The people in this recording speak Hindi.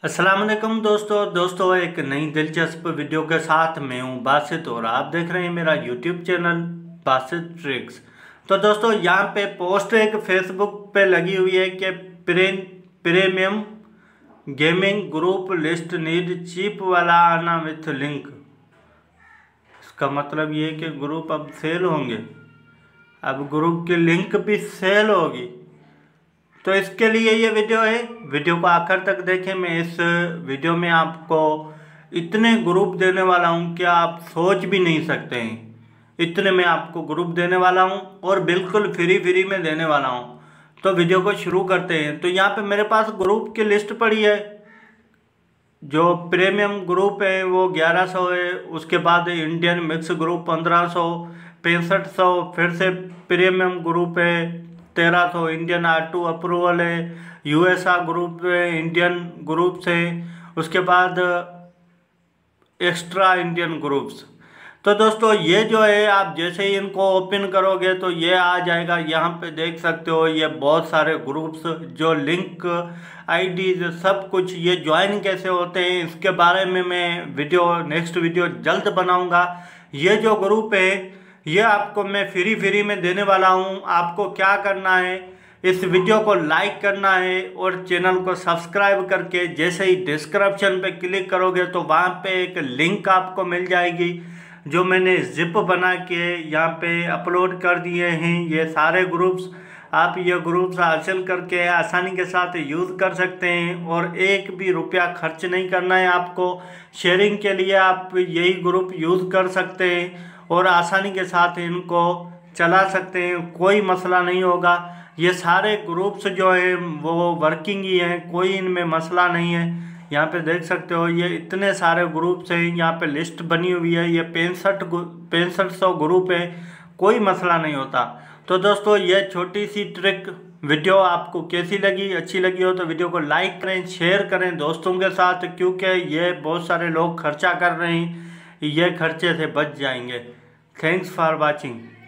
अस्सलाम वालेकुम दोस्तों एक नई दिलचस्प वीडियो के साथ मैं हूं बासित और आप देख रहे हैं मेरा यूट्यूब चैनल बासित ट्रिक्स। तो दोस्तों यहाँ पे पोस्ट एक फेसबुक पे लगी हुई है कि premium gaming group list need cheap वाला आना विथ लिंक। इसका मतलब ये है कि ग्रुप अब सेल होंगे, अब ग्रुप की लिंक भी सेल होगी। तो इसके लिए ये वीडियो है, वीडियो को आखिर तक देखें। मैं इस वीडियो में आपको इतने ग्रुप देने वाला हूँ कि आप सोच भी नहीं सकते हैं। इतने में आपको ग्रुप देने वाला हूँ और बिल्कुल फ्री में देने वाला हूँ। तो वीडियो को शुरू करते हैं। तो यहाँ पे मेरे पास ग्रुप की लिस्ट पड़ी है। जो प्रीमियम ग्रुप है वो 1100 है, उसके बाद इंडियन मिक्स ग्रुप 1500, 6500, फिर से प्रीमियम ग्रुप है 1300, इंडियन R2 अप्रूवल है, USA ग्रुप है, इंडियन ग्रुप से, उसके बाद एक्स्ट्रा इंडियन ग्रुप्स। तो दोस्तों ये जो है आप जैसे ही इनको ओपन करोगे तो ये आ जाएगा। यहाँ पे देख सकते हो ये बहुत सारे ग्रुप्स, जो लिंक आईडीज सब कुछ, ये ज्वाइन कैसे होते हैं इसके बारे में मैं नेक्स्ट वीडियो जल्द बनाऊंगा। ये जो ग्रुप है ये आपको मैं फ्री में देने वाला हूँ। आपको क्या करना है, इस वीडियो को लाइक करना है और चैनल को सब्सक्राइब करके जैसे ही डिस्क्रिप्शन पे क्लिक करोगे तो वहाँ पे एक लिंक आपको मिल जाएगी जो मैंने जिप बना के यहाँ पे अपलोड कर दिए हैं। ये सारे ग्रुप्स, आप ये ग्रुप्स हासिल करके आसानी के साथ यूज़ कर सकते हैं और एक भी रुपया खर्च नहीं करना है आपको। शेयरिंग के लिए आप यही ग्रुप यूज़ कर सकते हैं और आसानी के साथ इनको चला सकते हैं, कोई मसला नहीं होगा। ये सारे ग्रुप्स जो है वो वर्किंग ही हैं, कोई इनमें मसला नहीं है। यहाँ पे देख सकते हो ये इतने सारे ग्रुप्स हैं, यहाँ पे लिस्ट बनी हुई है। ये 6500 ग्रुप है, कोई मसला नहीं होता। तो दोस्तों ये छोटी सी ट्रिक वीडियो आपको कैसी लगी, अच्छी लगी हो तो वीडियो को लाइक करें, शेयर करें दोस्तों के साथ, क्योंकि ये बहुत सारे लोग खर्चा कर रहे हैं, ये खर्चे से बच जाएंगे। Thanks for watching.